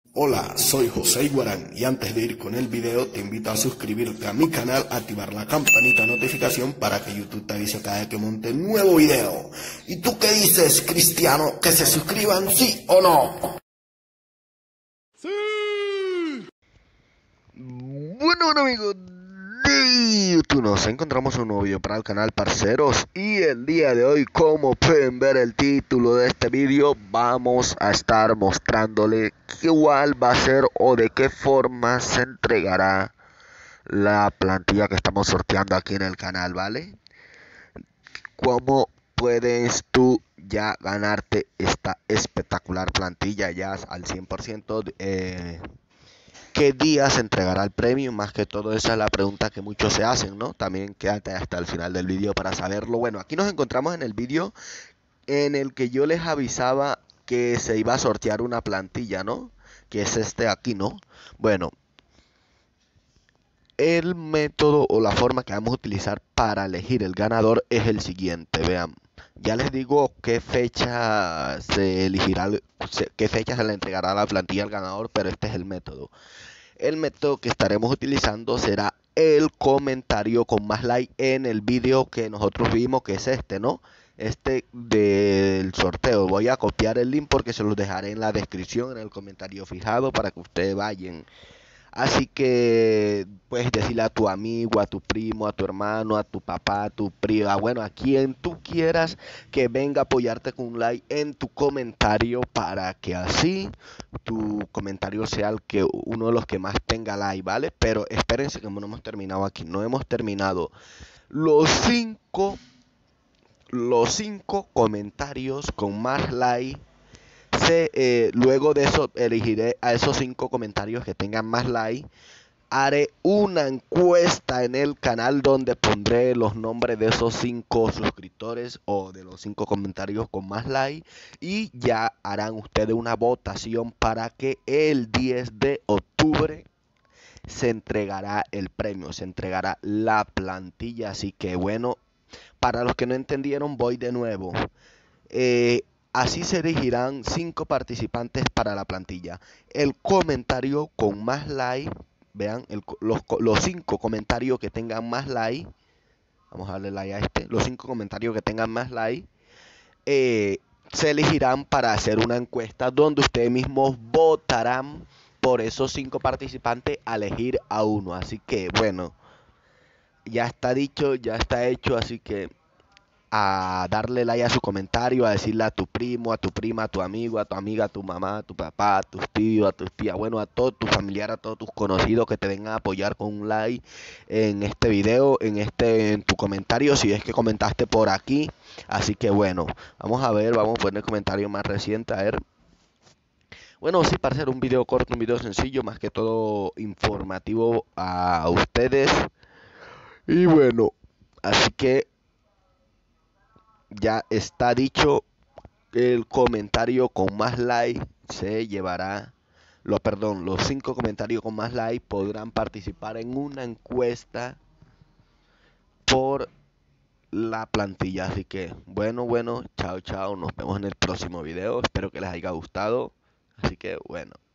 Hola, soy José Iguarán y antes de ir con el video te invito a suscribirte a mi canal, activar la campanita de notificación para que YouTube te avise cada vez que monte nuevo video. ¿Y tú qué dices, Cristiano? ¿Que se suscriban, sí o no? ¡Sí! Bueno, amigos de YouTube, nos encontramos un nuevo video para el canal, parceros. Y el día de hoy, como pueden ver el título de este video, vamos a estar mostrándole cuál va a ser o de qué forma se entregará la plantilla que estamos sorteando aquí en el canal, ¿vale? ¿Cómo puedes tú ya ganarte esta espectacular plantilla ya al 100%? ¿Qué día se entregará el premio? Más que todo esa es la pregunta que muchos se hacen, ¿no? También quédate hasta el final del vídeo para saberlo. Bueno, aquí nos encontramos en el vídeo en el que yo les avisaba que se iba a sortear una plantilla, ¿no? Que es este aquí, ¿no? Bueno, el método o la forma que vamos a utilizar para elegir el ganador es el siguiente, vean. Ya les digo qué fecha se elegirá, qué fecha se le entregará la plantilla al ganador, pero este es el método. El método que estaremos utilizando será el comentario con más like en el vídeo que nosotros vimos, que es este, ¿no? Este del sorteo. Voy a copiar el link porque se los dejaré en la descripción, en el comentario fijado, para que ustedes vayan. Así que puedes decirle a tu amigo, a tu primo, a tu hermano, a tu papá, a tu prima, bueno, a quien tú quieras que venga a apoyarte con un like en tu comentario para que así tu comentario sea el que uno de los que más tenga like, ¿vale? Pero espérense que no hemos terminado aquí, no hemos terminado. Los cinco comentarios con más like. Luego de eso elegiré a esos 5 comentarios que tengan más like. Haré una encuesta en el canal donde pondré los nombres de esos 5 suscriptores o de los 5 comentarios con más like. Y ya harán ustedes una votación para que el 10 de octubre se entregará el premio, se entregará la plantilla. Así que bueno, para los que no entendieron, voy de nuevo. Así se elegirán 5 participantes para la plantilla. El comentario con más like, vean, los 5 comentarios que tengan más like, vamos a darle like a este, los 5 comentarios que tengan más like, se elegirán para hacer una encuesta donde ustedes mismos votarán por esos 5 participantes a elegir a uno. Así que bueno, ya está dicho, ya está hecho, así que a darle like a su comentario, a decirle a tu primo, a tu prima, a tu amigo, a tu amiga, a tu mamá, a tu papá, a tus tíos, a tus tías, bueno, a todos tus familiares, a todos tus conocidos que te vengan a apoyar con un like en este video, en tu comentario, si es que comentaste por aquí. Así que bueno, vamos a ver, vamos a poner el comentario más reciente, a ver. Bueno, sí, para hacer un video corto, un video sencillo, más que todo informativo a ustedes. Y bueno, así que ya está dicho, el comentario con más like se llevará, los 5 comentarios con más like podrán participar en una encuesta por la plantilla. Así que bueno, chao, nos vemos en el próximo video, espero que les haya gustado, así que bueno.